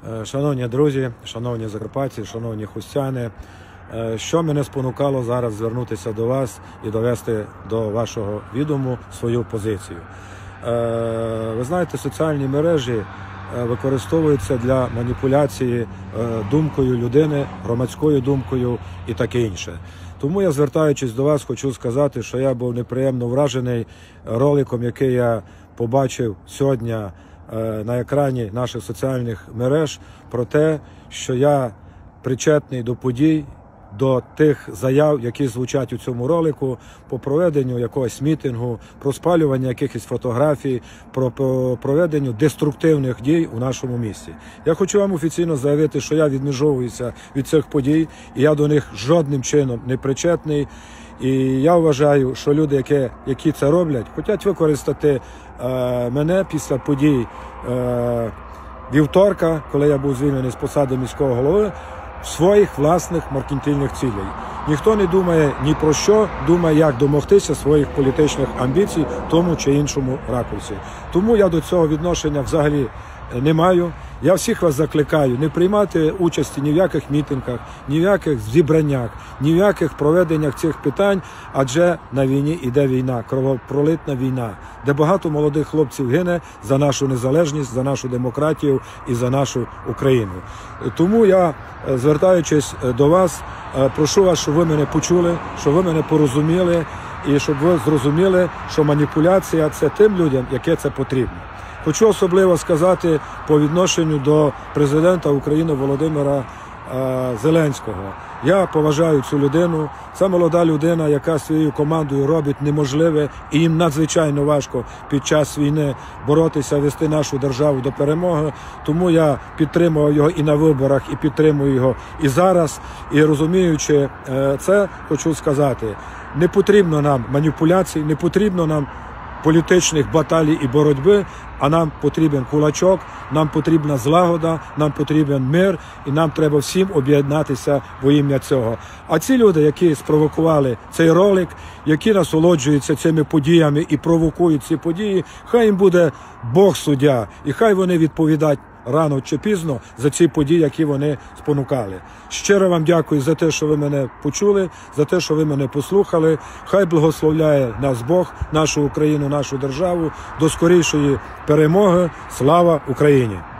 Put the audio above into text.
Шановні друзі, шановні закарпатці, шановні хустяни, що мене спонукало зараз звернутися до вас і довести до вашого відому свою позицію. Ви знаєте, соціальні мережі використовуються для маніпуляції думкою людини, громадською думкою і таке інше. Тому я, звертаючись до вас, хочу сказати, що я був неприємно вражений роликом, який я побачив сьогодні на екрані наших соціальних мереж, про те, що я причетний до подій, до тих заяв, які звучать у цьому ролику, по проведенню якогось мітингу, про спалювання якихось фотографій, про проведенню деструктивних дій у нашому місті. Я хочу вам офіційно заявити, що я відмежовуюся від цих подій, і я до них жодним чином не причетний. І я вважаю, що люди, які це роблять, хочуть використати мене після подій вівторка, коли я був звільнений з посади міського голови, в своїх власних маркетингових цілей. Ніхто не думає ні про що, думає, як домогтися своїх політичних амбіцій в тому чи іншому ракурсі. Тому я до цього відношення взагалі не маю. Я всіх вас закликаю не приймати участі ні в яких мітингах, ні в яких зібраннях, ні в яких проведеннях цих питань, адже на війні іде війна, кровопролитна війна, де багато молодих хлопців гине за нашу незалежність, за нашу демократію і за нашу Україну. Тому я, звертаючись до вас, прошу вас, щоб ви мене почули, щоб ви мене порозуміли і щоб ви зрозуміли, що маніпуляція – це тим людям, яке це потрібно. Хочу особливо сказати по відношенню до президента України Володимира Зеленського. Я поважаю цю людину. Це молода людина, яка своєю командою робить неможливе, і їм надзвичайно важко під час війни боротися, вести нашу державу до перемоги. Тому я підтримував його і на виборах, і підтримую його і зараз. І розуміючи це, хочу сказати, не потрібно нам маніпуляцій, не потрібно нам політичних баталій і боротьби, а нам потрібен кулачок, нам потрібна злагода, нам потрібен мир, і нам треба всім об'єднатися во ім'я цього. А ці люди, які спровокували цей ролик, які насолоджуються цими подіями і провокують ці події, хай їм буде Бог суддя, і хай вони відповідають рано чи пізно за ці події, які вони спонукали. Щиро вам дякую за те, що ви мене почули, за те, що ви мене послухали. Хай благословляє нас Бог, нашу Україну, нашу державу. До скорішої перемоги. Слава Україні!